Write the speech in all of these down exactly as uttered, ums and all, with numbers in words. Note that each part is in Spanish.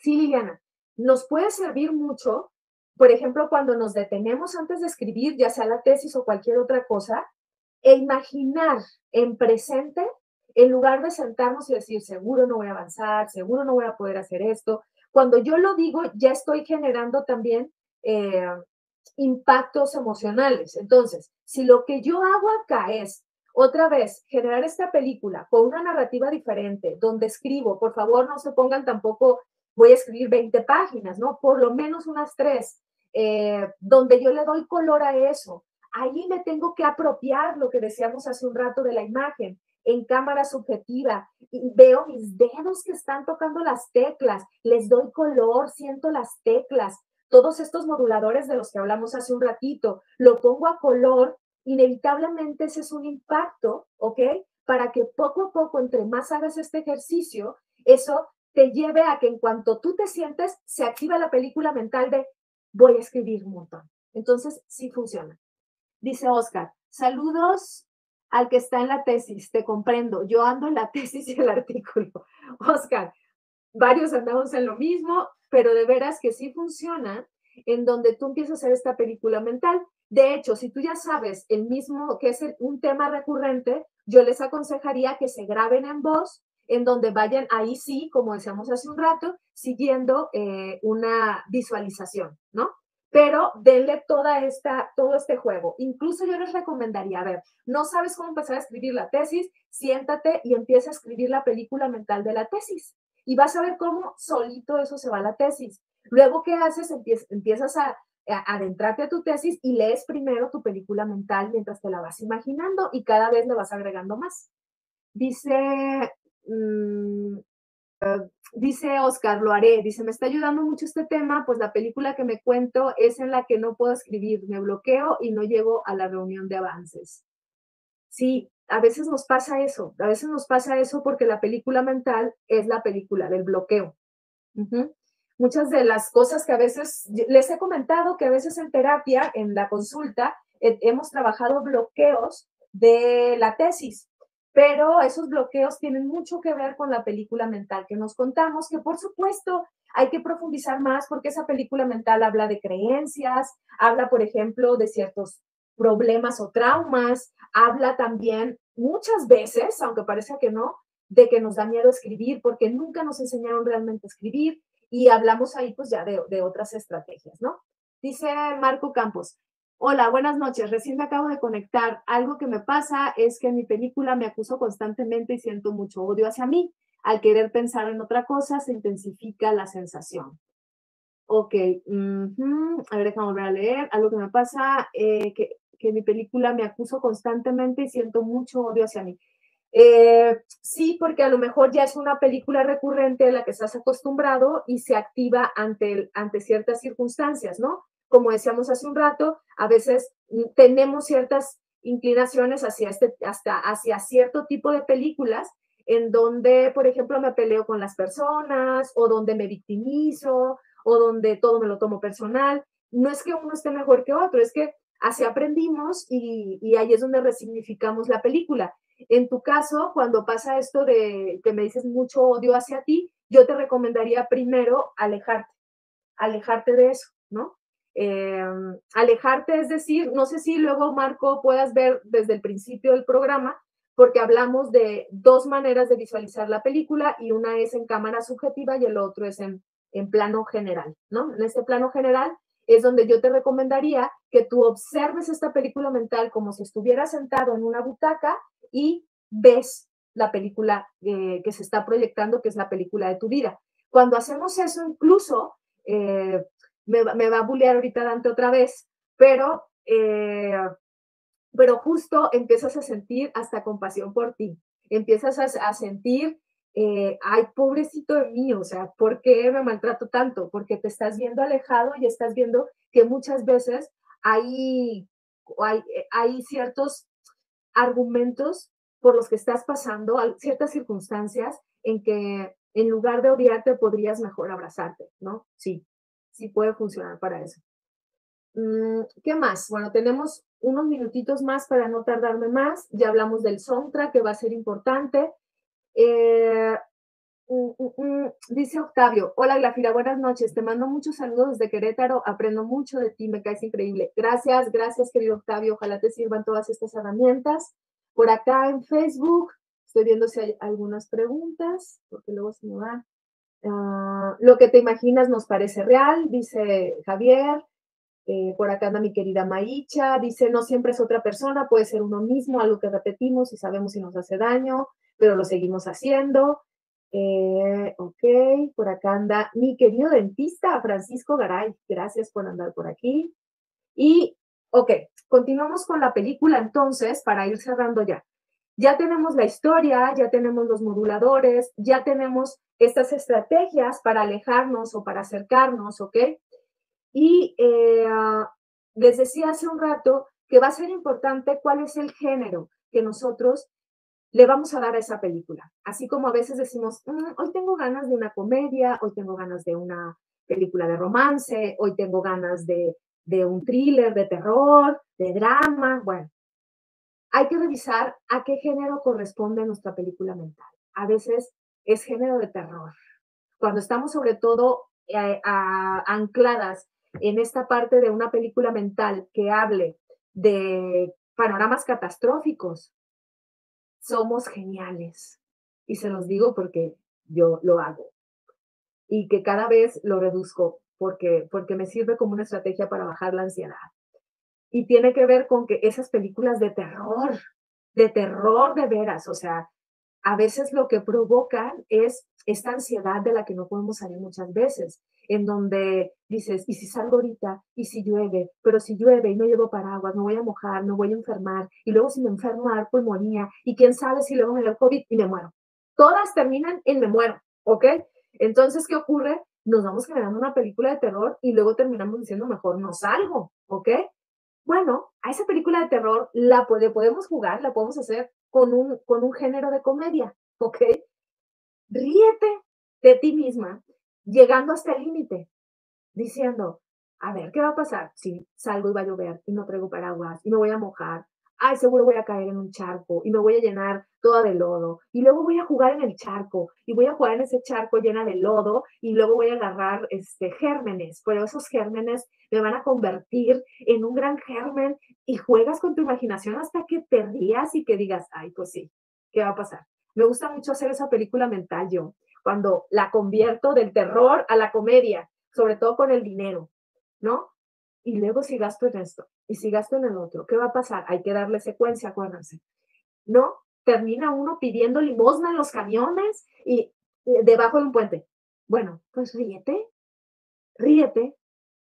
Sí, Liliana, nos puede servir mucho, por ejemplo, cuando nos detenemos antes de escribir, ya sea la tesis o cualquier otra cosa, e imaginar en presente, en lugar de sentarnos y decir, seguro no voy a avanzar, seguro no voy a poder hacer esto. Cuando yo lo digo, ya estoy generando también eh, impactos emocionales. Entonces, si lo que yo hago acá es, otra vez, generar esta película con una narrativa diferente, donde escribo, por favor, no se pongan tampoco, voy a escribir veinte páginas, ¿no? Por lo menos unas tres, eh, donde yo le doy color a eso. Ahí me tengo que apropiar lo que decíamos hace un rato de la imagen, en cámara subjetiva, y veo mis dedos que están tocando las teclas, les doy color, siento las teclas, todos estos moduladores de los que hablamos hace un ratito, lo pongo a color, inevitablemente ese es un impacto, ¿ok? Para que poco a poco, entre más hagas este ejercicio, eso te lleve a que en cuanto tú te sientes, se activa la película mental de voy a escribir un montón. Entonces, sí funciona. Dice Oscar, saludos al que está en la tesis, te comprendo, yo ando en la tesis y el artículo. Oscar, varios andamos en lo mismo, pero de veras que sí funciona en donde tú empiezas a hacer esta película mental. De hecho, si tú ya sabes el mismo, que es el, un tema recurrente, yo les aconsejaría que se graben en voz, en donde vayan ahí sí, como decíamos hace un rato, siguiendo eh, una visualización, ¿no? Pero denle toda esta, todo este juego. Incluso yo les recomendaría, a ver, no sabes cómo empezar a escribir la tesis, siéntate y empieza a escribir la película mental de la tesis. Y vas a ver cómo solito eso se va a la tesis. Luego, ¿qué haces? Empiezas, empiezas a, a adentrarte a tu tesis y lees primero tu película mental mientras te la vas imaginando y cada vez le vas agregando más. Dice, mmm, uh, dice Oscar, lo haré. Dice, me está ayudando mucho este tema, pues la película que me cuento es en la que no puedo escribir, me bloqueo y no llego a la reunión de avances. Sí, a veces nos pasa eso, a veces nos pasa eso porque la película mental es la película del bloqueo. Uh-huh. Muchas de las cosas que a veces, les he comentado que a veces en terapia, en la consulta, eh, hemos trabajado bloqueos de la tesis, pero esos bloqueos tienen mucho que ver con la película mental que nos contamos, que por supuesto hay que profundizar más porque esa película mental habla de creencias, habla, por ejemplo, de ciertos problemas o traumas, habla también muchas veces, aunque parezca que no, de que nos da miedo escribir porque nunca nos enseñaron realmente a escribir y hablamos ahí pues ya de, de otras estrategias, ¿no? Dice Marco Campos, hola, buenas noches, recién me acabo de conectar. Algo que me pasa es que en mi película me acuso constantemente y siento mucho odio hacia mí. Al querer pensar en otra cosa se intensifica la sensación. Ok, uh-huh. A ver, déjame volver a leer. Algo que me pasa, eh, que, que en mi película me acuso constantemente y siento mucho odio hacia mí. Eh, sí, porque a lo mejor ya es una película recurrente a la que estás acostumbrado y se activa ante, el, ante ciertas circunstancias, ¿no? Como decíamos hace un rato, a veces tenemos ciertas inclinaciones hacia, este, hasta hacia cierto tipo de películas en donde, por ejemplo, me peleo con las personas o donde me victimizo o donde todo me lo tomo personal. No es que uno esté mejor que otro, es que así aprendimos y, y ahí es donde resignificamos la película. En tu caso, cuando pasa esto de que me dices mucho odio hacia ti, yo te recomendaría primero alejarte, alejarte de eso, ¿no? Eh, alejarte, es decir, no sé si luego, Marco, puedas ver desde el principio del programa, porque hablamos de dos maneras de visualizar la película y una es en cámara subjetiva y el otro es en, en plano general, ¿no? En este plano general es donde yo te recomendaría que tú observes esta película mental como si estuvieras sentado en una butaca y ves la película eh, que se está proyectando, que es la película de tu vida. Cuando hacemos eso, incluso, eh, me, me, va a bullear ahorita Dante otra vez, pero, eh, pero justo empiezas a sentir hasta compasión por ti, empiezas a, a sentir, eh, ay, pobrecito de mí, o sea, ¿por qué me maltrato tanto? Porque te estás viendo alejado y estás viendo que muchas veces hay, hay, hay ciertos argumentos por los que estás pasando, ciertas circunstancias en que en lugar de odiarte podrías mejor abrazarte, ¿no? Sí, sí puede funcionar para eso. ¿Qué más? Bueno, tenemos unos minutitos más para no tardarme más. Ya hablamos del soundtrack, que va a ser importante. Eh, Mm, mm, mm, dice Octavio, hola Glafira, buenas noches, te mando muchos saludos desde Querétaro, aprendo mucho de ti, me caes increíble. Gracias, gracias querido Octavio, ojalá te sirvan todas estas herramientas. Por acá en Facebook, estoy viendo si hay algunas preguntas, porque luego se me van. Uh, lo que te imaginas nos parece real, dice Javier. Eh, por acá anda mi querida Maicha, dice, no siempre es otra persona, puede ser uno mismo, algo que repetimos y sabemos si nos hace daño, pero lo seguimos haciendo. Eh, ok, por acá anda mi querido dentista, Francisco Garay, gracias por andar por aquí. Y, ok, continuamos con la película entonces, para ir cerrando ya. Ya tenemos la historia, ya tenemos los moduladores, ya tenemos estas estrategias para alejarnos o para acercarnos, ¿ok? Y eh, les decía hace un rato que va a ser importante cuál es el género que nosotros le vamos a dar a esa película. Así como a veces decimos, mmm, hoy tengo ganas de una comedia, hoy tengo ganas de una película de romance, hoy tengo ganas de, de un thriller, de terror, de drama. Bueno, hay que revisar a qué género corresponde nuestra película mental. A veces es género de terror. Cuando estamos sobre todo eh, a, ancladas en esta parte de una película mental que hable de panoramas catastróficos, somos geniales. Y se los digo porque yo lo hago. Y que cada vez lo reduzco porque, porque me sirve como una estrategia para bajar la ansiedad. Y tiene que ver con que esas películas de terror, de terror de veras, o sea, a veces lo que provocan es esta ansiedad de la que no podemos salir muchas veces, en donde dices, ¿y si salgo ahorita? ¿Y si llueve? Pero si llueve y no llevo paraguas, me voy a mojar, me voy a enfermar, y luego si me enfermo a dar pulmonía, y quién sabe si luego me da el COVID y me muero. Todas terminan en me muero, ¿ok? Entonces, ¿qué ocurre? Nos vamos generando una película de terror y luego terminamos diciendo, mejor no salgo, ¿ok? Bueno, a esa película de terror la puede, podemos jugar, la podemos hacer con un, con un género de comedia, ¿ok? Ríete de ti misma, llegando hasta el límite, diciendo, a ver, ¿qué va a pasar si salgo y va a llover y no traigo paraguas y me voy a mojar? Ay, seguro voy a caer en un charco y me voy a llenar toda de lodo y luego voy a jugar en el charco y voy a jugar en ese charco llena de lodo y luego voy a agarrar este, gérmenes, pero esos gérmenes me van a convertir en un gran germen y juegas con tu imaginación hasta que te rías y que digas, ay, pues sí, ¿qué va a pasar? Me gusta mucho hacer esa película mental yo, cuando la convierto del terror a la comedia, sobre todo con el dinero, ¿no? Y luego si gasto en esto y si gasto en el otro, ¿qué va a pasar? Hay que darle secuencia, acuérdense. ¿No? Termina uno pidiendo limosna en los camiones y, y debajo de un puente. Bueno, pues ríete, ríete.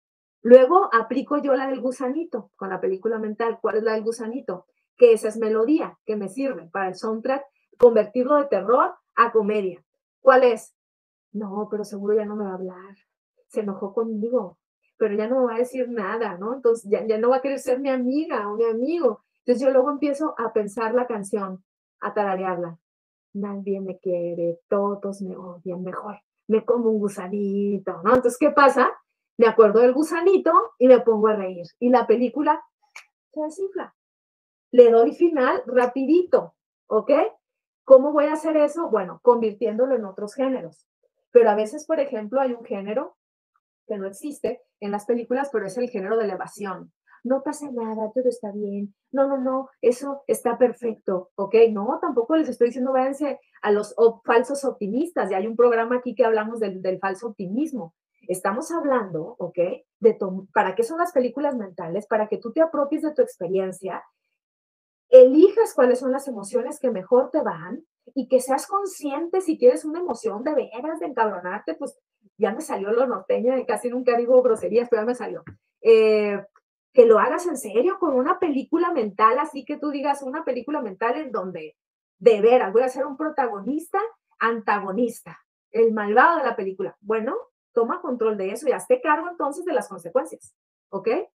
Luego aplico yo la del gusanito con la película mental. ¿Cuál es la del gusanito? Que esa es melodía que me sirve para el soundtrack, convertirlo de terror a comedia. ¿Cuál es? No, pero seguro ya no me va a hablar. Se enojó conmigo, pero ya no me va a decir nada, ¿no? Entonces ya, ya no va a querer ser mi amiga o mi amigo. Entonces yo luego empiezo a pensar la canción, a tararearla. Nadie me quiere, todos me odian, mejor me como un gusanito, ¿no? Entonces, ¿qué pasa? Me acuerdo del gusanito y me pongo a reír. Y la película se desinfla. Le doy final rapidito, ¿ok? ¿Cómo voy a hacer eso? Bueno, convirtiéndolo en otros géneros. Pero a veces, por ejemplo, hay un género que no existe en las películas, pero es el género de la evasión. No pasa nada, todo está bien. No, no, no, eso está perfecto, ¿ok? No, tampoco les estoy diciendo váyanse a los op falsos optimistas. Ya hay un programa aquí que hablamos del, del falso optimismo. Estamos hablando, ¿ok? De ¿para qué son las películas mentales? Para que tú te apropies de tu experiencia, elijas cuáles son las emociones que mejor te van y que seas consciente si quieres una emoción de veras, de encabronarte, pues ya me salió lo norteño, casi nunca digo groserías, pero ya me salió. Eh, que lo hagas en serio con una película mental, así que tú digas una película mental en donde de veras voy a ser un protagonista, antagonista, el malvado de la película. Bueno, toma control de eso y hazte cargo entonces de las consecuencias, ¿ok?